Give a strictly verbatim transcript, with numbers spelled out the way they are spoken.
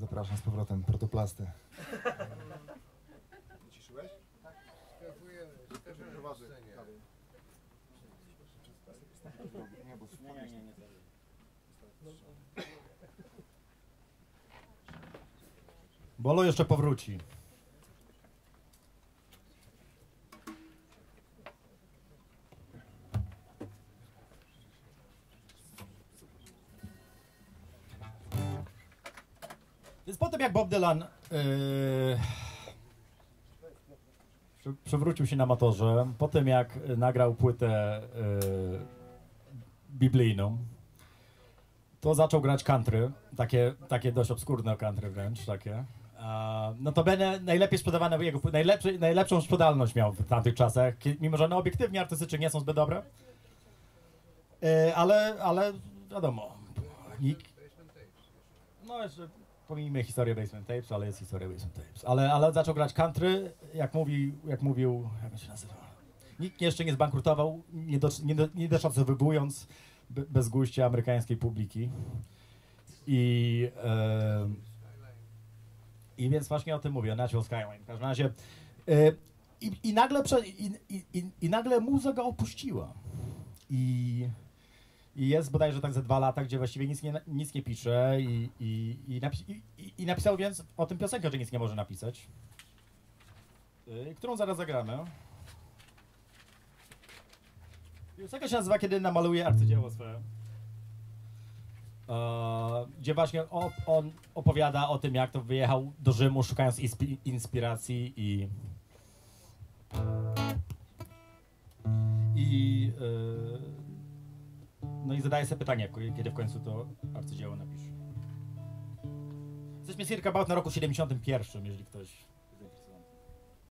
Zapraszam z powrotem, protoplasty. Wyciszyłeś? Tak. Skakujemy. Nie, bo nie, nie, nie. Bolo jeszcze powróci. Więc po tym jak Bob Dylan yy, przewrócił się na motorze, po tym jak nagrał płytę yy, biblijną, to zaczął grać country, takie, takie dość obskurne country wręcz, takie. Uh, no to będzie najlepiej sprzedawane, jego, najlepszy, najlepszą sprzedalność miał w tamtych czasach, mimo że no, obiektywnie artystycznie nie są zbyt dobre. Yy, ale, ale wiadomo, nikt... No jeszcze pomijmy historię Basement Tapes, ale jest historia Basement Tapes. Ale, ale zaczął grać country, jak, mówi, jak mówił, jak on się nazywa? Nikt jeszcze nie zbankrutował, nie, do, nie, do, nie doszacowywując be, bezgójścia amerykańskiej publiki. I, e, I więc właśnie o tym mówię, o Natural Skyline. W każdym razie. E, i, i, nagle prze, i, i, I nagle muza go opuściła. I, I jest bodajże tak ze dwa lata, gdzie właściwie nic nie, nic nie pisze i, i, i, napi i, i napisał więc o tym piosenkę, że nic nie może napisać, yy, którą zaraz zagramy. Piosenka się nazywa Kiedy namaluje arcydzieło swoje, yy, gdzie właśnie o, on opowiada o tym, jak to wyjechał do Rzymu, szukając inspi inspiracji i i yy, no i zadaję sobie pytanie, kiedy w końcu to arcydzieło napisze. Jesteśmy circa about na roku siedemdziesiątym pierwszym, jeżeli ktoś jest zainteresowany.